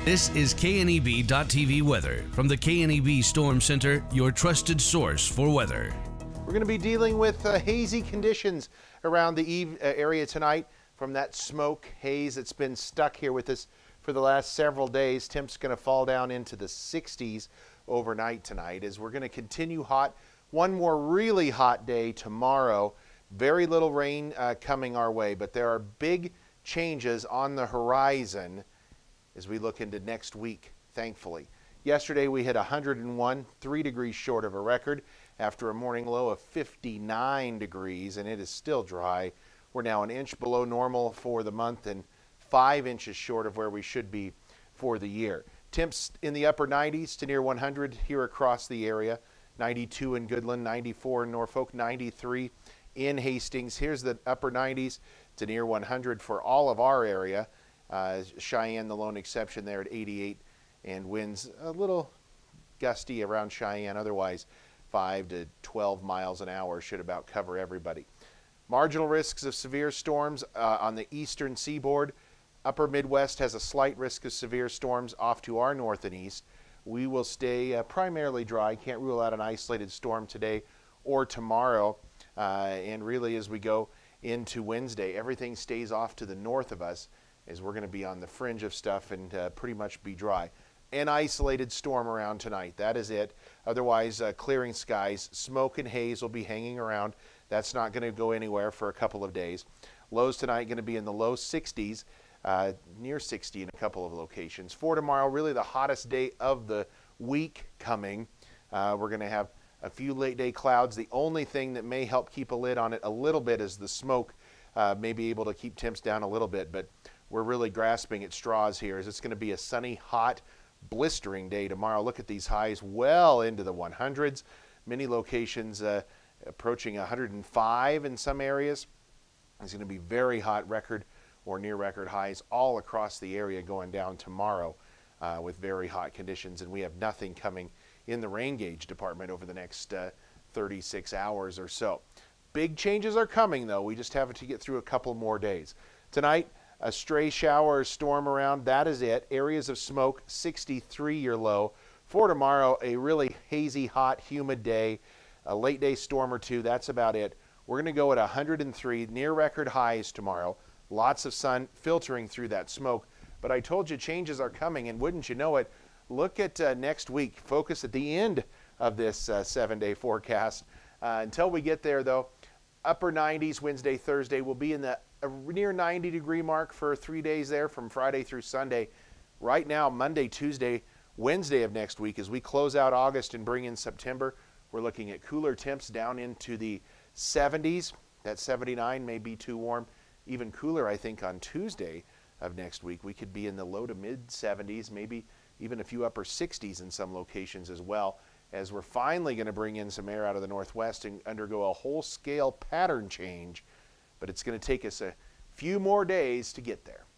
This is KNEB.TV weather from the KNEB Storm Center, your trusted source for weather. We're going to be dealing with hazy conditions around the area tonight from that smoke haze that's been stuck here with us for the last several days. Temps going to fall down into the 60s overnight tonight as we're going to continue hot. One more really hot day tomorrow. Very little rain coming our way, but there are big changes on the horizon as we look into next week, thankfully. Yesterday we hit 101, 3 degrees short of a record after a morning low of 59 degrees, and it is still dry. We're now an inch below normal for the month and 5 inches short of where we should be for the year. Temps in the upper 90s to near 100 here across the area. 92 in Goodland, 94 in Norfolk, 93 in Hastings. Here's the upper 90s to near 100 for all of our area. Cheyenne, the lone exception there at 88, and winds a little gusty around Cheyenne. Otherwise, 5 to 12 miles an hour should about cover everybody. Marginal risks of severe storms on the eastern seaboard. Upper Midwest has a slight risk of severe storms off to our north and east. We will stay primarily dry. Can't rule out an isolated storm today or tomorrow. And really, as we go into Wednesday, everything stays off to the north of us as we're going to be on the fringe of stuff and pretty much be dry. An isolated storm around tonight. That is it. Otherwise, clearing skies. Smoke and haze will be hanging around. That's not going to go anywhere for a couple of days. Lows tonight going to be in the low 60s, near 60 in a couple of locations. For tomorrow, really the hottest day of the week coming. We're going to have a few late day clouds. The only thing that may help keep a lid on it a little bit is the smoke. May be able to keep temps down a little bit, but we're really grasping at straws here as it's going to be a sunny, hot, blistering day tomorrow. Look at these highs well into the 100s. Many locations approaching 105 in some areas. It's going to be very hot, record or near record highs all across the area going down tomorrow with very hot conditions. And we have nothing coming in the rain gauge department over the next 36 hours or so. Big changes are coming, though. We just have to get through a couple more days. Tonight, a stray shower or storm around. That is it. Areas of smoke, 63 your low. For tomorrow, a really hazy, hot, humid day. A late day storm or two. That's about it. We're going to go at 103, near record highs tomorrow. Lots of sun filtering through that smoke. But I told you changes are coming, and wouldn't you know it, look at next week. Focus at the end of this 7-day forecast. Until we get there, though, upper 90s Wednesday, Thursday. We'll be in the near 90 degree mark for 3 days there from Friday through Sunday. Right now, Monday, Tuesday, Wednesday of next week, as we close out August and bring in September, we're looking at cooler temps down into the 70s. That 79 may be too warm. Even cooler, I think, on Tuesday of next week. We could be in the low to mid 70s, maybe even a few upper 60s in some locations as well, as we're finally going to bring in some air out of the northwest and undergo a whole scale pattern change. But it's going to take us a few more days to get there.